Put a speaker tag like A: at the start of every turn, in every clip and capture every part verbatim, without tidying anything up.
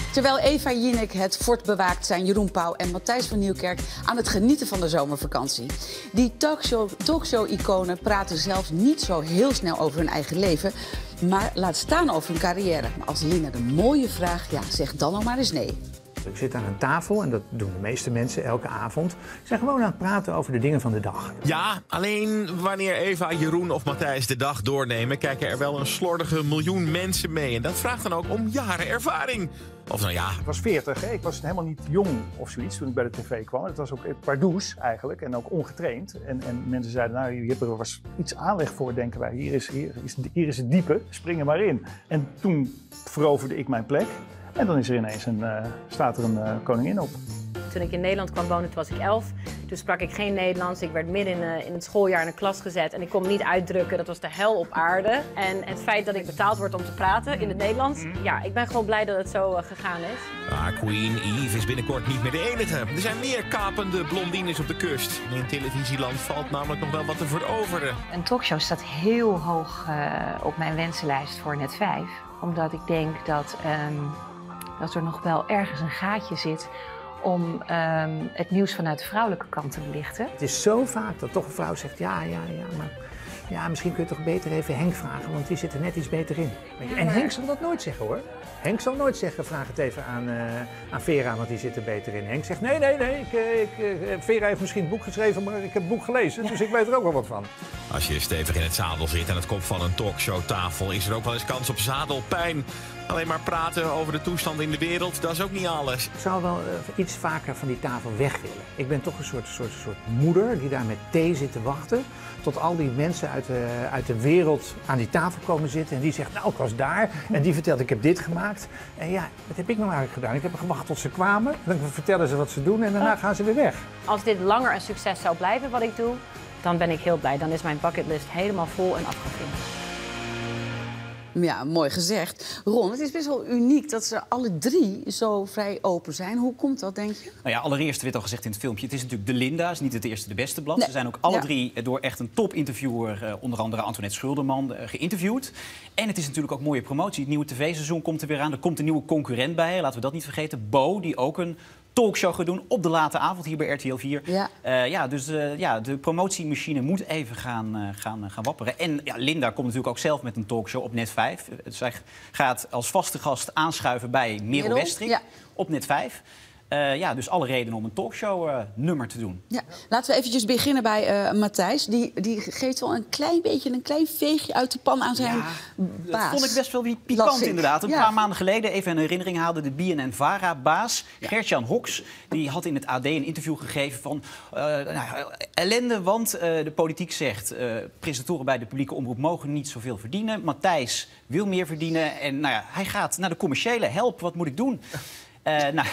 A: Terwijl Eva Jinek het fort bewaakt zijn Jeroen Pauw en Matthijs van Nieuwkerk aan het genieten van de zomervakantie. Die talkshow, talkshow-iconen praten zelfs niet zo heel snel over hun eigen leven, maar laat staan over hun carrière. Maar als Linda de mooie vraag, ja, zeg dan nog maar eens nee.
B: Ik zit aan een tafel, en dat doen de meeste mensen elke avond. Ze zijn gewoon aan het praten over de dingen van de dag.
C: Ja, alleen wanneer Eva, Jeroen of Matthijs de dag doornemen, kijken er wel een slordige miljoen mensen mee. En dat vraagt dan ook om jaren ervaring. Of nou ja...
D: Ik was veertig, hè? Ik was helemaal niet jong of zoiets toen ik bij de tv kwam. Het was ook pardoes eigenlijk en ook ongetraind. En, en mensen zeiden, nou, hier hebben we was iets aanleg voor, denken wij. Hier is, hier, is, hier is het diepe, spring er maar in. En toen veroverde ik mijn plek. En dan is er ineens een, uh, staat er een uh, koningin op.
E: Toen ik in Nederland kwam wonen, toen was ik elf. Toen sprak ik geen Nederlands. Ik werd midden in, uh, in het schooljaar in een klas gezet en ik kon me niet uitdrukken. Dat was de hel op aarde. En het feit dat ik betaald word om te praten in het Nederlands, ja, ik ben gewoon blij dat het zo uh, gegaan is.
C: Ah, Queen Eve is binnenkort niet meer de enige. Er zijn meer kapende blondines op de kust. In televisieland valt namelijk nog wel wat te veroveren.
F: Een talkshow staat heel hoog uh, op mijn wensenlijst voor Net vijf. Omdat ik denk dat... Um, dat er nog wel ergens een gaatje zit om um, het nieuws vanuit de vrouwelijke kant te belichten.
B: Het is zo vaak dat toch een vrouw zegt, ja, ja, ja, maar ja, misschien kun je toch beter even Henk vragen, want die zit er net iets beter in. En Henk zal dat nooit zeggen, hoor. Henk zal nooit zeggen, vraag het even aan, uh, aan Vera, want die zit er beter in. Henk zegt, nee, nee, nee, ik, ik, uh, Vera heeft misschien het boek geschreven, maar ik heb het boek gelezen, dus ik weet er ook wel wat van.
C: Als je stevig in het zadel zit aan het kop van een talkshowtafel, is er ook wel eens kans op zadelpijn. Alleen maar praten over de toestand in de wereld, dat is ook niet alles.
B: Ik zou wel uh, iets vaker van die tafel weg willen. Ik ben toch een soort, soort, soort moeder die daar met thee zit te wachten. Tot al die mensen uit de, uit de wereld aan die tafel komen zitten. En die zegt, nou, ik was daar. En die vertelt, ik heb dit gemaakt. En ja, wat heb ik nou eigenlijk gedaan? Ik heb gewacht tot ze kwamen. Dan vertellen ze wat ze doen en daarna gaan ze weer weg.
E: Als dit langer een succes zou blijven wat ik doe, dan ben ik heel blij. Dan is mijn bucketlist helemaal vol en afgevinkt.
A: Ja, mooi gezegd. Ron, het is best wel uniek dat ze alle drie zo vrij open zijn. Hoe komt dat, denk je?
G: Nou ja, allereerst werd al gezegd in het filmpje, het is natuurlijk de Linda, is niet het eerste de beste blad.
A: Nee.
G: Ze zijn ook alle
A: Ja.
G: drie door echt een topinterviewer, uh, onder andere Antoinette Schulderman, uh, geïnterviewd. En het is natuurlijk ook mooie promotie. Het nieuwe tv-seizoen komt er weer aan. Er komt een nieuwe concurrent bij, laten we dat niet vergeten. Bo, die ook een talkshow gaan doen op de late avond hier bij R T L vier.
A: Ja,
G: uh, ja dus uh, ja, de promotiemachine moet even gaan, uh, gaan, uh, gaan wapperen. En ja, Linda komt natuurlijk ook zelf met een talkshow op Net vijf. Uh, zij gaat als vaste gast aanschuiven bij Merel Westrik
A: ja.
G: op Net vijf. Uh, ja, dus alle redenen om een talkshow-nummer uh, te doen.
A: Ja. Laten we eventjes beginnen bij uh, Matthijs. Die, die geeft wel een klein beetje een klein veegje uit de pan aan zijn
G: ja,
A: baas.
G: Dat vond ik best wel weer pikant, inderdaad. Een
A: ja.
G: paar maanden geleden, even een herinnering haalde de B N N-Vara-baas, ja. Gert-Jan Hoks. Die had in het A D een interview gegeven van uh, nou, ellende, want uh, de politiek zegt... Uh, presentatoren bij de publieke omroep mogen niet zoveel verdienen. Matthijs wil meer verdienen en nou ja, hij gaat naar de commerciële. Help, wat moet ik doen? Uh, nou,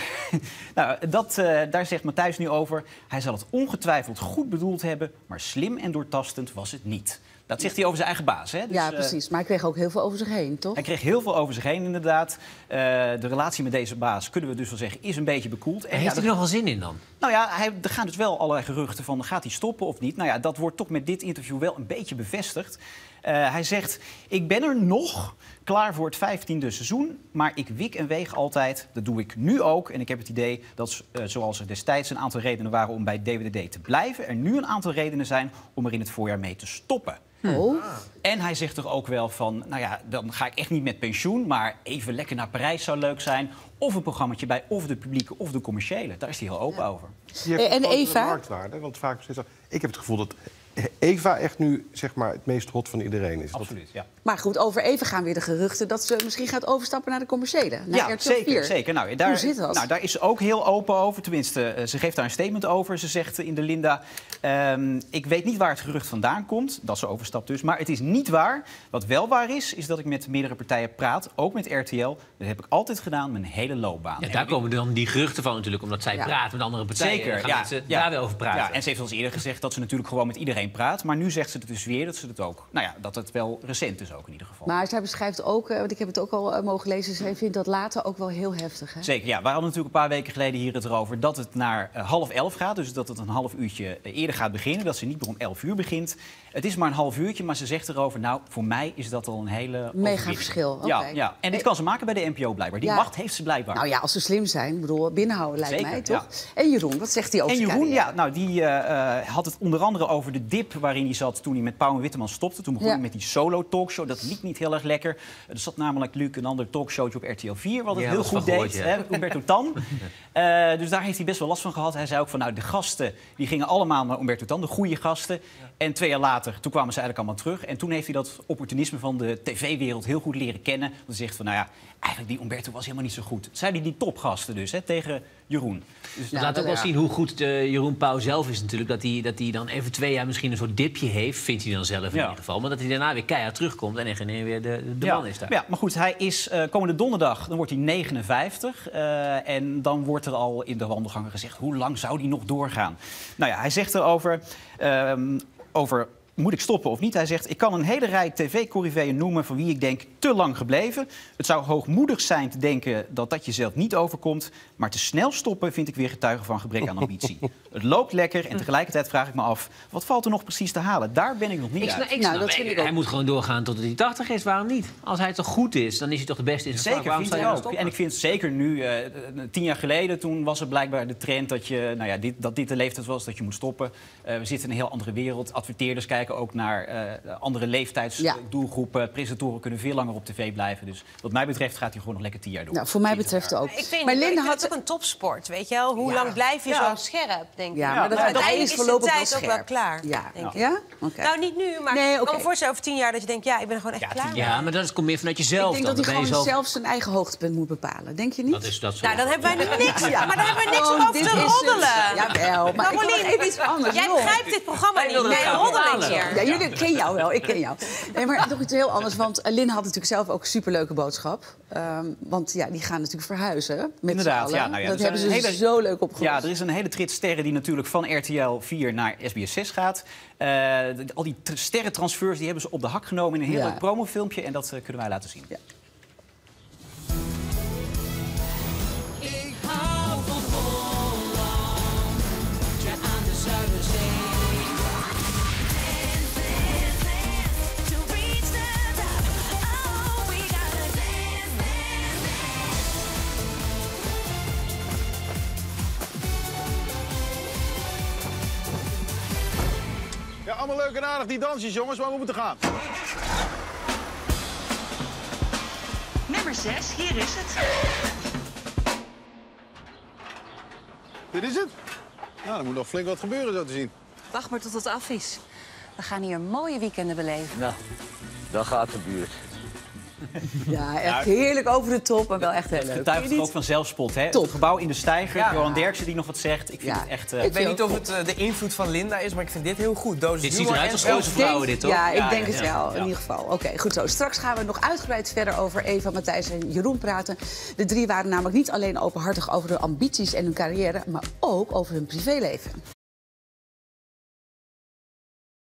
G: nou dat, uh, daar zegt Matthijs nu over. Hij zal het ongetwijfeld goed bedoeld hebben, maar slim en doortastend was het niet. Dat zegt hij over zijn eigen baas. Hè? Dus,
A: ja, precies. Maar hij kreeg ook heel veel over zich heen, toch?
G: Hij kreeg heel veel over zich heen, inderdaad. Uh, de relatie met deze baas, kunnen we dus wel zeggen, is een beetje bekoeld. En
H: heeft
G: ja,
H: hij er nog wel zin in dan?
G: Nou ja, hij, er gaan dus wel allerlei geruchten van, gaat hij stoppen of niet? Nou ja, dat wordt toch met dit interview wel een beetje bevestigd. Uh, hij zegt, ik ben er nog, klaar voor het vijftiende seizoen, maar ik wik en weeg altijd. Dat doe ik nu ook. En ik heb het idee dat, uh, zoals er destijds een aantal redenen waren om bij D W D D te blijven, er nu een aantal redenen zijn om er in het voorjaar mee te stoppen.
A: Oh.
G: En hij zegt toch ook wel van, nou ja, dan ga ik echt niet met pensioen, maar even lekker naar Parijs zou leuk zijn. Of een programmaatje bij of de publieke of de commerciële. Daar is hij heel open ja. over.
I: Die heeft
A: en Eva?
I: Marktwaarde, want vaak is dat, ik heb het gevoel dat Eva echt nu zeg maar, het meest hot van iedereen is.
G: Absoluut, ja.
A: Maar goed, over Eva gaan weer de geruchten dat ze misschien gaat overstappen naar de commerciële. Naar
G: ja,
A: R T L vier.
G: zeker. zeker. Nou, daar,
A: Hoe zit dat?
G: Nou, daar is ze ook heel open over. Tenminste, uh, ze geeft daar een statement over. Ze zegt in de Linda, um, ik weet niet waar het gerucht vandaan komt. Dat ze overstapt dus. Maar het is niet waar. Wat wel waar is, is dat ik met meerdere partijen praat. Ook met R T L. Dat heb ik altijd gedaan, mijn hele loopbaan.
H: Ja, daar komen dan die geruchten van natuurlijk. Omdat zij ja. praat met andere partijen.
G: Zeker,
H: gaan
G: ja.
H: mensen
G: ja.
H: daar weer over praten.
G: Ja, en ze heeft ons eerder gezegd dat ze natuurlijk gewoon met iedereen iedereen praat. Maar nu zegt ze het dus weer dat ze het ook... Nou ja, dat het wel recent is ook in ieder geval.
A: Maar zij beschrijft ook, want ik heb het ook al mogen lezen... zij vindt dat later ook wel heel heftig, hè?
G: Zeker, ja. Wij hadden natuurlijk een paar weken geleden hier het erover... dat het naar uh, half elf gaat. Dus dat het een half uurtje eerder gaat beginnen. Dat ze niet meer om elf uur begint. Het is maar een half uurtje, maar ze zegt erover... nou, voor mij is dat al een hele...
A: Mega verschil, oké.
G: Ja, ja, en dit kan ze maken bij de N P O blijkbaar. Die
A: Ja.
G: macht heeft ze blijkbaar.
A: Nou ja, als ze slim zijn, ik bedoel, binnenhouden lijkt
G: Zeker,
A: mij, toch?
G: ja.
A: En Jeroen, wat zegt hij over
G: En
A: zijn
G: Jeroen,
A: carrière?
G: ja, nou, die uh, uh, had het onder andere over de dip waarin hij zat toen hij met Pauw en Witteman stopte. Toen begon
A: Ja.
G: hij met die solo-talkshow. Dat liep niet heel erg lekker. Er zat namelijk Luc een ander talkshowtje op R T L vier, wat het
H: Ja,
G: heel
H: dat is
G: goed
H: wel
G: deed.
H: gehoord, ja.
G: Hè, Umberto Tan. Uh, dus daar heeft hij best wel last van gehad. Hij zei ook van, nou, de gasten die gingen allemaal naar Umberto Tan, de goede gasten. Ja. En twee jaar later, toen kwamen ze eigenlijk allemaal terug. En toen heeft hij dat opportunisme van de tv-wereld heel goed leren kennen. Dat hij zegt van, nou ja, eigenlijk die Umberto was helemaal niet zo goed. Dat zeiden die topgasten dus, hè, tegen Jeroen.
H: Dus
A: Ja,
H: dat laat ook wel
A: ja.
H: zien hoe goed uh, Jeroen Pauw zelf is natuurlijk. Dat hij, dat hij dan even twee jaar misschien een soort dipje heeft, vindt hij dan zelf in
G: Ja.
H: ieder geval. Maar dat hij daarna weer keihard terugkomt en echt ineens weer de, de
G: ja.
H: man is daar.
G: Ja, maar goed, hij is uh, komende donderdag, dan wordt hij negenenvijftig. Uh, en dan wordt er al in de wandelgangen gezegd, hoe lang zou die nog doorgaan? Nou ja, hij zegt erover... Um, over moet ik stoppen of niet? Hij zegt, ik kan een hele rij tv-corriveeën noemen van wie ik denk te lang gebleven. Het zou hoogmoedig zijn te denken dat dat jezelf niet overkomt. Maar te snel stoppen vind ik weer getuige van gebrek aan ambitie. Het loopt lekker en tegelijkertijd vraag ik me af, wat valt er nog precies te halen? Daar ben ik nog niet
H: Ik
G: uit.
H: snap, ik
A: Nou,
H: snap-
A: dat vind ik
H: hij
A: ook.
H: moet gewoon doorgaan totdat hij tachtig is. Waarom niet? Als hij toch goed is, dan is hij toch de beste in zijn vak.
G: Zeker,
H: Waarom
G: vind
H: zou
G: ik
H: je dan
G: ook.
H: stoppen?
G: En ik vind zeker nu, uh, tien jaar geleden, toen was er blijkbaar de trend dat, je, nou ja, dit, dat dit de leeftijd was dat je moet stoppen. Uh, we zitten in een heel andere wereld. Adverteerders kijken ook naar uh, andere leeftijdsdoelgroepen.
A: Ja.
G: Presentatoren kunnen veel langer op tv blijven. Dus wat mij betreft gaat hij gewoon nog lekker tien jaar door.
A: Nou, voor mij betreft ook.
J: Ik vind,
A: maar
J: ik
A: Linda
J: vind
A: had
J: het ook een topsport, weet je wel? Hoe
A: Ja.
J: lang blijf je
G: Ja.
J: zo scherp, denk ik.
A: Ja, maar dat-
J: Nou,
A: dat- hij is
J: uiteindelijk is de
A: voorlopig wel
J: tijd ook wel
A: scherp.
J: klaar,
A: Ja.
J: denk ik.
A: Ja? Oké.
J: Nou, niet nu, maar
A: Nee,
J: ik
A: oké.
J: kan me voorstellen over tien jaar dat je denkt... ja, ik ben er gewoon echt
G: Ja,
J: klaar
G: tien
J: mee.
H: Ja, maar dat komt meer vanuit
A: Ik
H: jezelf
A: denk
H: dan.
A: dat hij
H: Dan ben je
A: gewoon
H: zelf-
A: zelf zijn eigen hoogtepunt moet bepalen. Denk je niet?
H: Dat is dat zo.
J: Nou, dan hebben wij er niks,
A: Ja.
J: maar daar hebben we niks
A: Gewoon,
J: om over
A: dit
J: te
A: is het.
J: roddelen.
A: Jawel, maar ik wil nog
J: Carolien,
A: even iets anders.
J: jij
A: Joh.
J: begrijpt dit programma
H: Wij
J: niet.
H: wilden het
J: Nee,
H: graag
J: roddelen
H: bepalen.
J: hier.
A: Ja, jullie ken jou wel, ik ken jou. Nee, maar nog iets heel anders, want uh, Lin had natuurlijk zelf ook een superleuke boodschap. Um, want ja, die gaan natuurlijk verhuizen met z'n
G: Inderdaad,
A: allen.
G: ja, nou ja,
A: dat
G: er
A: hebben ze
G: zijn een hele-
A: zo leuk opgelost.
G: Ja, er is een hele trit sterren die natuurlijk van R T L vier naar S B S zes gaat. Uh, de- al die tr- sterrentransfers die hebben ze op de hak genomen in een heel
A: Ja.
G: leuk promofilmpje. En dat uh, kunnen wij laten zien.
A: Ja.
K: Ja, allemaal leuk en aardig die dansjes, jongens, maar we moeten gaan.
L: Nummer zes, hier is het.
K: Dit is het? Nou, er moet nog flink wat gebeuren, zo te zien.
L: Wacht maar tot het af is. We gaan hier mooie weekenden beleven.
M: Nou, dan gaat de buurt.
A: Ja, echt heerlijk over de top, maar wel echt heel
G: Het
A: leuk.
G: getuigt
A: Vind je
G: ook
A: niet?
G: van zelfspot. Hè?
A: Top.
G: Het gebouw in de stijger.
N: Ja.
G: Johan Derksen die nog wat zegt. Ik vind
A: Ja.
G: het echt... uh,
A: Ik
N: Ik weet
A: vind
N: niet of
A: ook
N: het uh, de invloed van Linda is, maar ik vind dit heel goed. Dosis
H: Dit ziet
N: humor
H: eruit
N: en
H: als
N: zelf-
H: grote vrouwen, dit, toch?
A: Ja, ik
G: Ja,
A: denk
G: ja,
A: het
G: ja.
A: wel, in
G: Ja.
A: ieder geval. Oké, goed zo. Straks gaan we nog uitgebreid verder over Eva, Matthijs en Jeroen praten. De drie waren namelijk niet alleen openhartig over hun ambities en hun carrière, maar ook over hun privéleven.